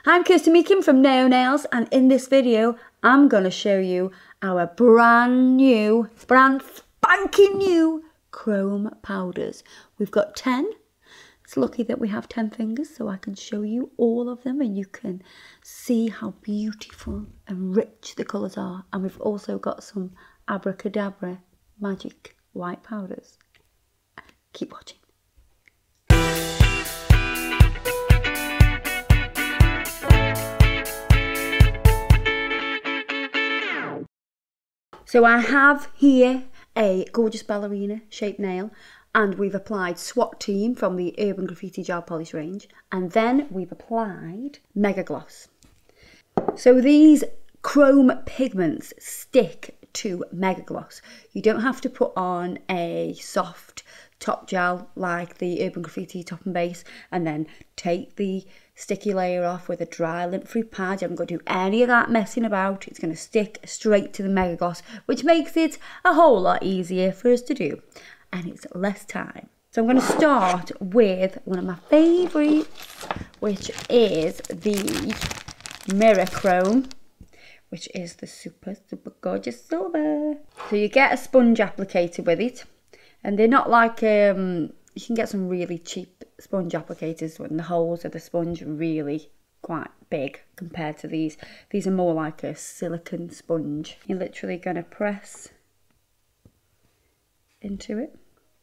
I'm Kirsten Meakin from Naio Nails, and in this video I'm going to show you our brand spanking new chrome powders. We've got 10. It's lucky that we have 10 fingers so I can show you all of them and you can see how beautiful and rich the colours are. And we've also got some abracadabra magic white powders. Keep watching. So I have here a gorgeous ballerina shaped nail, and we've applied SWAT Team from the Urban Graffiti Gel Polish range, and then we've applied Mega Gloss. So these chrome pigments stick to Mega Gloss. You don't have to put on a soft top gel like the Urban Graffiti top and base and then take the sticky layer off with a dry lint-free pad. You haven't got to do any of that messing about. It's going to stick straight to the Mega Gloss, which makes it a whole lot easier for us to do, and it's less time. So I'm going to start with one of my favourites, which is the Mirror Chrome, which is the super gorgeous silver. So you get a sponge applicator with it, and they're not like, you can get some really cheap sponge applicators when the holes of the sponge are really quite big compared to these. These are more like a silicone sponge. You're literally going to press into it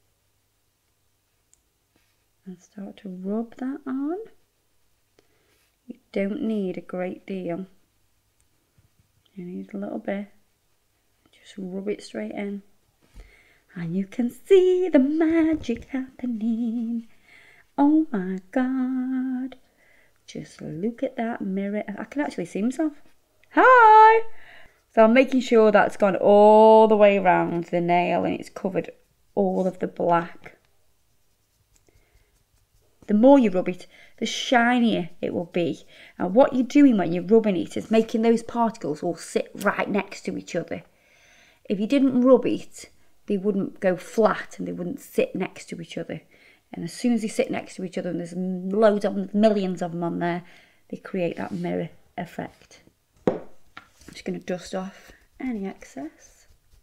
and start to rub that on. You don't need a great deal. You need a little bit. Just rub it straight in. And you can see the magic happening. Oh my God. Just look at that mirror. I can actually see myself. Hi! So I'm making sure that's gone all the way around the nail and it's covered all of the black. The more you rub it, the shinier it will be. And what you're doing when you're rubbing it is making those particles all sit right next to each other. If you didn't rub it, they wouldn't go flat and they wouldn't sit next to each other. And as soon as they sit next to each other, and there's loads of them, millions of them on there, they create that mirror effect. I'm just going to dust off any excess.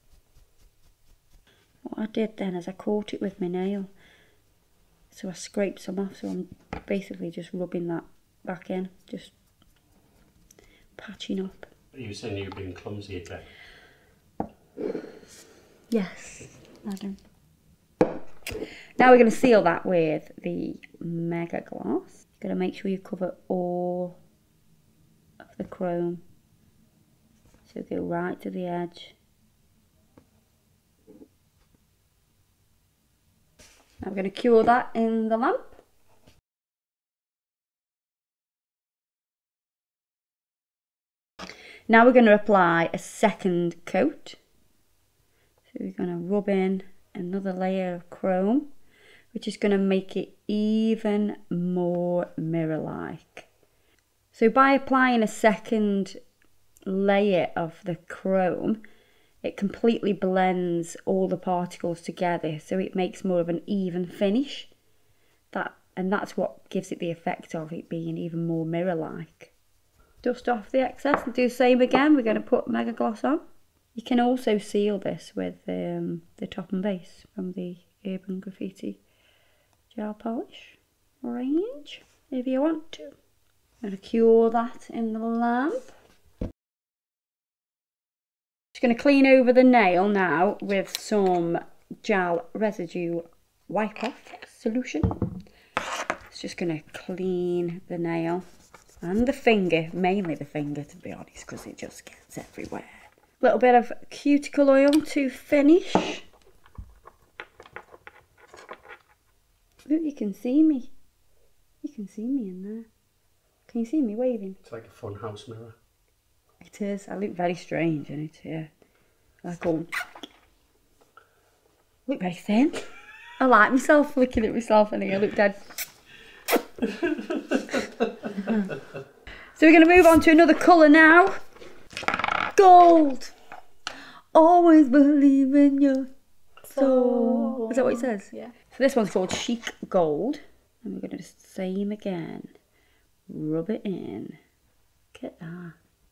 What I did then is I caught it with my nail. So I scraped some off, so I'm basically just rubbing that back in, just patching up. You were saying you were being clumsy again. Yes, madam. Now we're going to seal that with the Mega Gloss. Going to make sure you cover all of the chrome. So go right to the edge. Now we're going to cure that in the lamp. Now we're going to apply a second coat. So we're going to rub in another layer of chrome, which is going to make it even more mirror-like. So by applying a second layer of the chrome, it completely blends all the particles together, so it makes more of an even finish. And that's what gives it the effect of it being even more mirror-like. Dust off the excess and do the same again. We're going to put Mega Gloss on. You can also seal this with the top and base from the Urban Graffiti Gel Polish range, if you want to. I'm going to cure that in the lamp. Just going to clean over the nail now with some gel residue wipe off solution. It's just going to clean the nail and the finger, mainly the finger to be honest, because it just gets everywhere. A little bit of cuticle oil to finish. Look, you can see me. You can see me in there. Can you see me waving? It's like a fun house mirror. It is. I look very strange in it, yeah. Like all... I look very thin. I like myself looking at myself and I look dead. So we're going to move on to another colour now. Gold. Always believe in your soul. Is that what it says? Yeah. So this one's called Chic Gold. And we're going to do the same again. Rub it in. Look at that.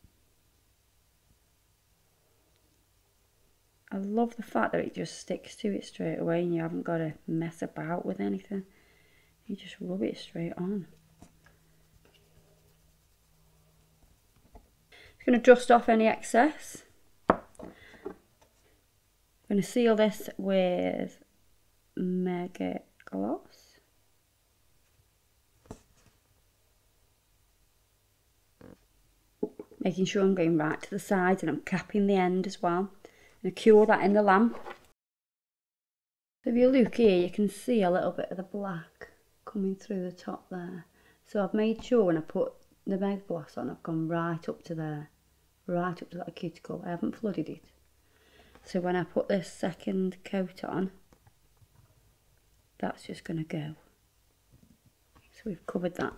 I love the fact that it just sticks to it straight away and you haven't got to mess about with anything. You just rub it straight on. Just going to dust off any excess. I'm going to seal this with Mega Gloss. Making sure I'm going right to the sides and I'm capping the end as well. And cure that in the lamp. So if you look here, you can see a little bit of the black coming through the top there. So I've made sure when I put the Mega Gloss on, I've gone right up to there, right up to that cuticle. I haven't flooded it. So when I put this second coat on, that's just going to go. So we've covered that.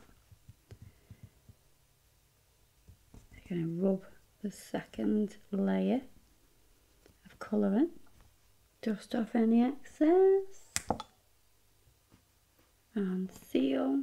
I'm going to rub the second layer of colouring, dust off any excess, and seal.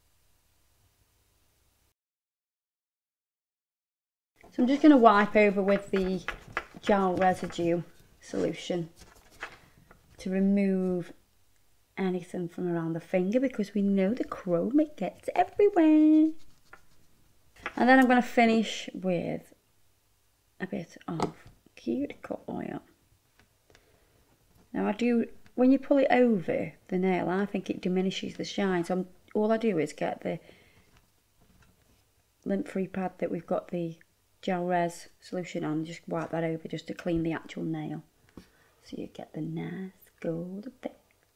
So I'm just going to wipe over with the gel residue solution to remove anything from around the finger, because we know the chrome, it gets everywhere. And then I'm going to finish with a bit of cuticle oil. Now I do, when you pull it over the nail, I think it diminishes the shine. So all I do is get the lint-free pad that we've got the gel res solution on, just wipe that over just to clean the actual nail. So you get the nice gold effect.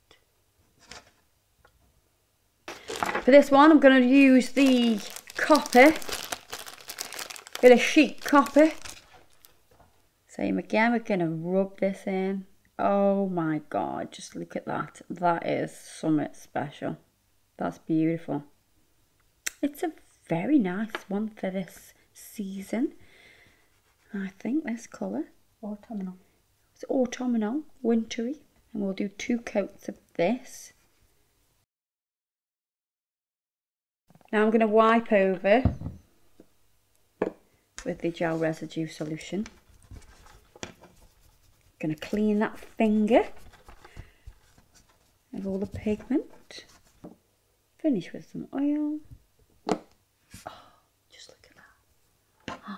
For this one, I'm going to use the copper, bit of sheet copper. Same again, we're going to rub this in. Oh my god, just look at that. That is something special. That's beautiful. It's a very nice one for this season. I think this colour. Autumnal. It's autumnal, wintry. And we'll do 2 coats of this. Now I'm going to wipe over with the gel residue solution. Going to clean that finger of all the pigment. Finish with some oil. Oh, just look at that. Oh.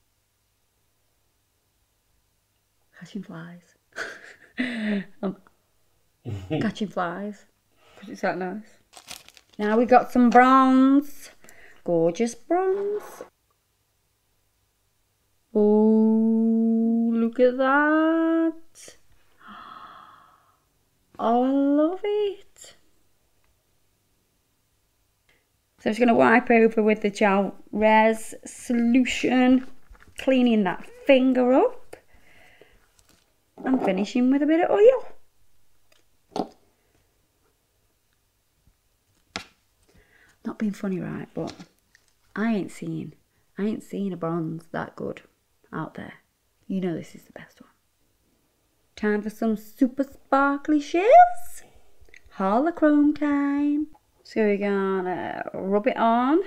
Catching flies. Catching flies. Because it's that nice. Now we got some bronze. Gorgeous bronze. Oh, look at that. Oh, I love it. So I'm just going to wipe over with the gel res solution, cleaning that finger up and finishing with a bit of oil. Not being funny, right, but I ain't seen a bronze that good out there. You know this is the best one. Time for some super sparkly shades. Holochrome time. So we're gonna rub it on.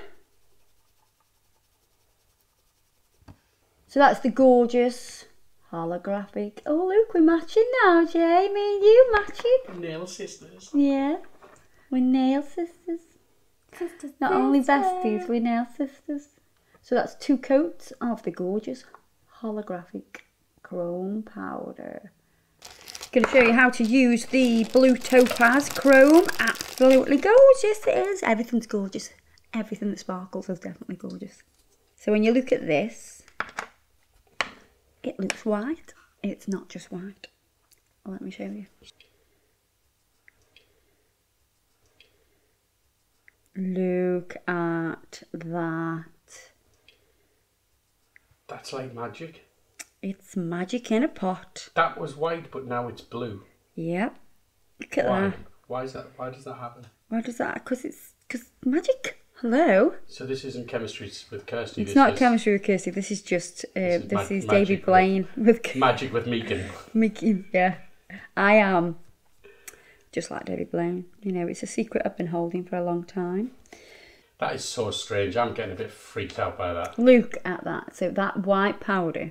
So that's the gorgeous holographic. Oh look, we're matching now, Jay. Me and you matching. Nail sisters. Yeah, we're nail sisters. Not only besties, we're nail sisters. So that's 2 coats of the gorgeous holographic chrome powder. Going to show you how to use the blue topaz chrome. Absolutely gorgeous it is. Everything's gorgeous. Everything that sparkles is definitely gorgeous. So when you look at this, it looks white. It's not just white. Let me show you. Look at that. That's like magic. It's magic in a pot. That was white, but now it's blue. Yep. Look at Why? that. Why is that? Why does that happen? Why does that? Because magic. Hello. So this isn't chemistry with Kirsty. It's not chemistry with Kirsty. This is just this is David Blaine with magic with Meakin. Meakin, yeah. I am just like David Blaine. You know, it's a secret I've been holding for a long time. That is so strange. I'm getting a bit freaked out by that. Look at that. So that white powder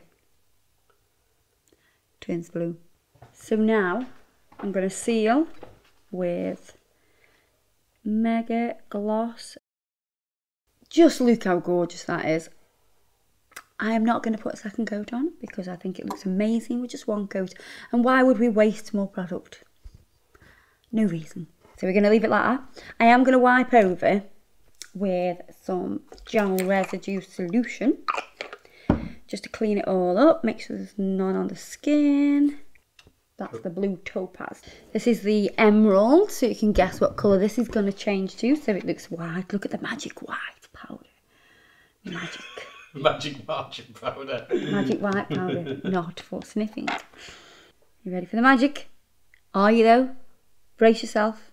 turns blue. So now I'm going to seal with Mega Gloss. Just look how gorgeous that is. I am not going to put a second coat on because I think it looks amazing with just one coat. And why would we waste more product? No reason. So we're going to leave it like that. I am going to wipe over with some gel residue solution just to clean it all up, make sure there's none on the skin. That's the blue topaz. This is the emerald, so you can guess what colour this is going to change to. So it looks white. Look at the magic white powder. Magic. Magic margin powder. Magic white powder, not for sniffing. You ready for the magic? Are you though? Brace yourself.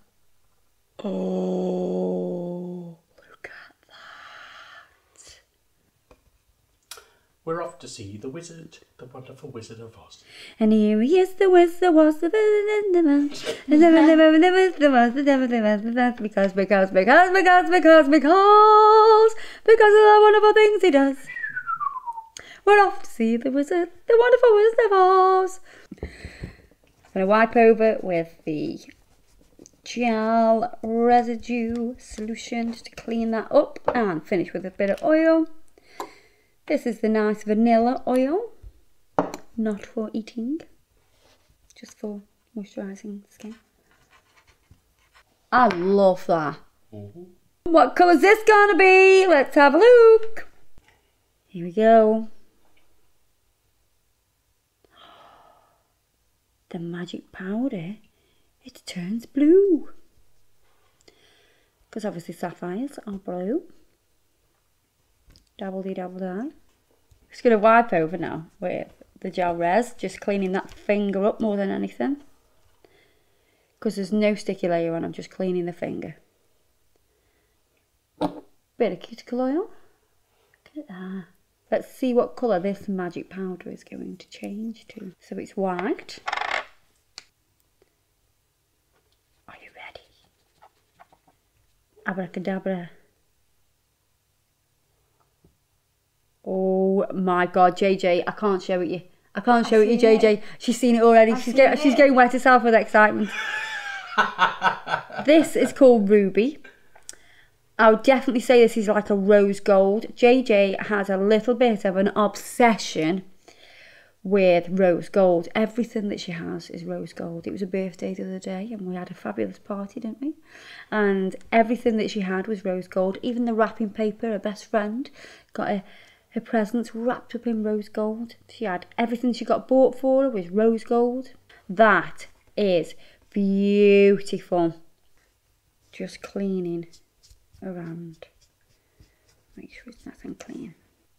Oh, look at that. We're off to see the wizard, the wonderful Wizard of Oz. And here he is, the wizard was the because of the wonderful things he does. We're off to see the wizard, the wonderful Wizard of Oz. I'm going to wipe over with the gel residue solution just to clean that up and finish with a bit of oil. This is the nice vanilla oil, not for eating, just for moisturising the skin. I love that. What colour is this going to be? Let's have a look. Here we go. The magic powder, it turns blue. Because obviously sapphires are blue. Dabble-dee-dabble-die. Just going to wipe over now with the gel res, just cleaning that finger up more than anything. Because there's no sticky layer on, I'm just cleaning the finger. Bit of cuticle oil. Look at that. Let's see what colour this magic powder is going to change to. So it's white. Are you ready? Abracadabra. Oh my god, JJ, I can't show it you. I can't show it you, JJ. She's seen it already. She's getting wet herself with excitement. This is called Ruby. I would definitely say this is like a rose gold. JJ has a little bit of an obsession with rose gold. Everything that she has is rose gold. It was her birthday the other day and we had a fabulous party, didn't we? And everything that she had was rose gold. Even the wrapping paper, her best friend, got her presents wrapped up in rose gold. She had everything she got bought for her was rose gold. That is beautiful. Just cleaning around. Make sure it's nice and clean.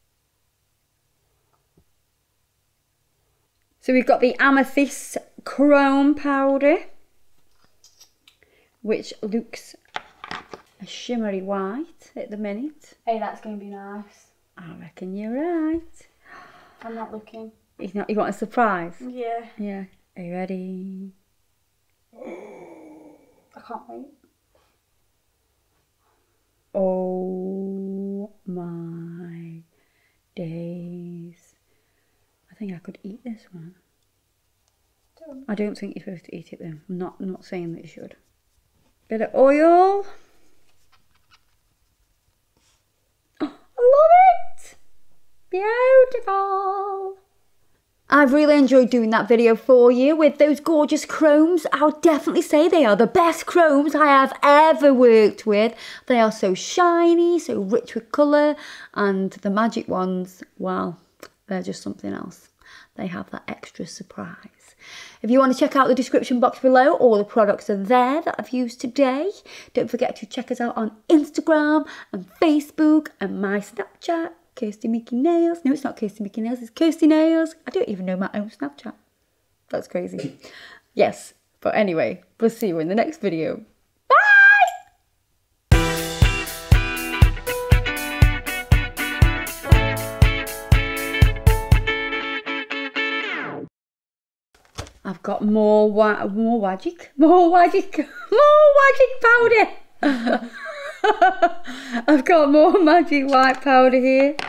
So we've got the amethyst chrome powder, which looks a shimmery white at the minute. Hey, that's going to be nice. I reckon you're right. I'm not looking. You want a surprise? Yeah. Yeah. Are you ready? I can't wait. Oh my days. I think I could eat this one. I don't think you're supposed to eat it though. I'm not saying that you should. Bit of oil. Oh, I love it! Beautiful! I've really enjoyed doing that video for you with those gorgeous chromes. I would definitely say they are the best chromes I have ever worked with. They are so shiny, so rich with colour, and the magic ones, well, they're just something else. They have that extra surprise. If you want to check out the description box below, all the products are there that I've used today. Don't forget to check us out on Instagram and Facebook and my Snapchat. Kirsty Mickey Nails. No, it's not Kirsty Mickey Nails, it's Kirsty Nails. I don't even know my own Snapchat. That's crazy. Yes, but anyway, we'll see you in the next video. Bye! I've got more magic powder. I've got more magic white powder here.